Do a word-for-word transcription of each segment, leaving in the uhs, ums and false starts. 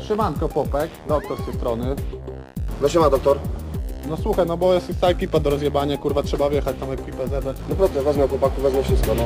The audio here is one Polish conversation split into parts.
siemanko, Popek, doktor z tej strony. No siema, doktor. No słuchaj, no bo jest cała ekipa do rozjebania, kurwa, trzeba wjechać tam ekipę zebrać. No proszę, wezmę chłopaku, wezmę wszystko, no.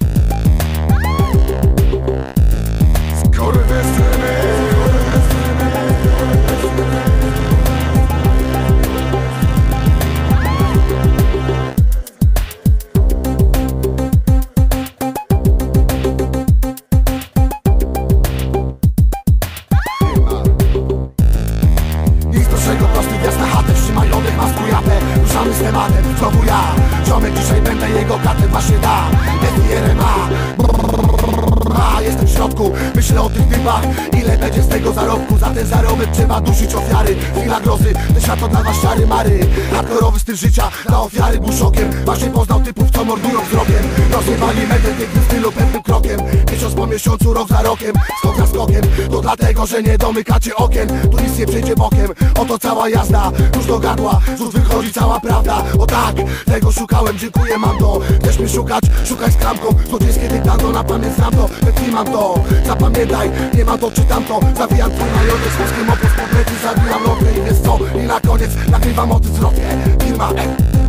Prosty wjazd na chatę, wstrzymaj, oddech, maskuj japę. Ruszamy z tematem, znowu ja. Ziomek, dzisiaj będę jego katem, właśnie da S I R M A. Jestem w środku, myślę o tych typach. Ile będzie z tego zarobku? Za ten zarobek trzeba dusić ofiary. Chwila grozy, ten świat to dla was czary mary. Hardkorowy styl życia, dla ofiary był szokiem. Właśnie poznał typów, co mordują wzrokiem. Rozjebali medytyk w stylu pewnym krokiem. Miesiąc po miesiącu, rok za rokiem, skok za skokiem. To dlatego, że nie domykacie okien. Tu nic nie przejdzie bokiem, oto cała jazda. Już do gardła, znów wychodzi cała prawda. O tak, tego szukałem, dziękuję, mam to. Chcesz mnie szukać? Szukaj z klamką. Złodziejskie dyktando, na pamięć znam to. Więc nie mam to, zapamiętaj, nie mam to, czytam to. Zawijam twój majątek, z polskim opus po plecy. Zabijam lotkę i wiesz co? I na koniec nagrywam o tym zwrotnie. Firma E.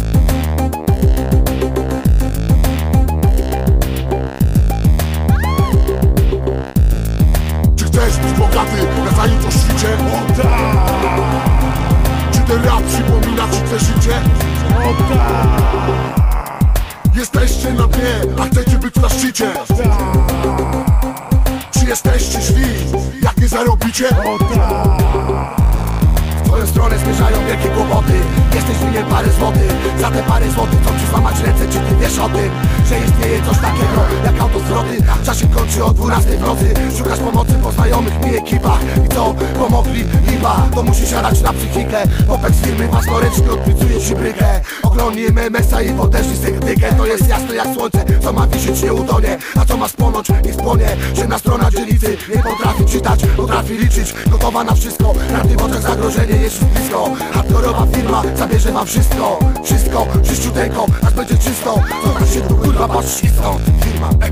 Czy chcesz być bogaty na zajęciu świcie? O tak! Czy ten rap przypomina ci te życie? O tak! Jesteście na dnie, a chcecie być na szczycie? Czy jesteście źli, jak nie zarobicie? O tak! W twoją stronę zmierzają wielkie kłopoty. Jesteś winien parę złotych. Za te parę złotych chcą ci złamać ręce. Czy ty wiesz o tym, że istnieje coś takiego jak autozwroty? Czas się kończy o dwunastej w nocy. Szukasz pomocy po znajomych mi ekipach. I co? Pomogli? Liba. To musi siadać na psychikę. Popek z firmy własnoręcznie odpicuje ci brykę. Oglądnij M M S-a i podeszli z krytykę. To jest jasne jak słońce, co ma wisieć nie utonie. A co ma spłonąć, nie spłonie. Ciemna strona dzielnicy nie potrafi czytać, potrafi liczyć. Gotowa na wszystko, prawdy w oczach zagrożenie jest już blisko. Hardkorowa firma zabierze wam wszystko. Wszystko, czyściuteńko, aż będzie czysto. Zobacz się tu, kurwa, patrz stąd. Firma E.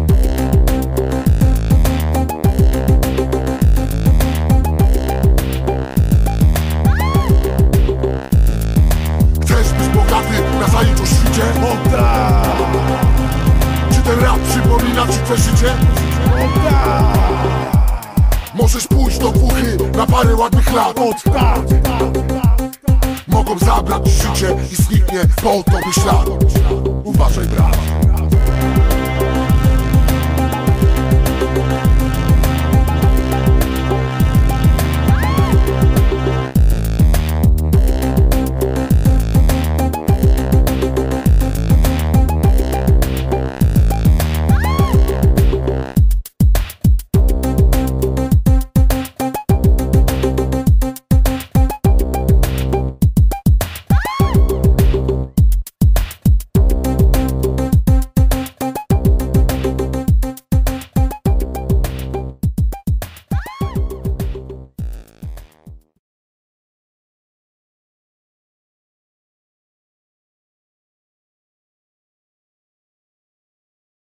Chcesz być bogaty na zajęciu świcie? O tak! Czy ten rap przypomina ci te życie? O tak! Możesz pójść do dwóchy na parę ładnych lat. O tak! Mogą zabrać życie i zniknie po tobie ślad. Uważaj, brat.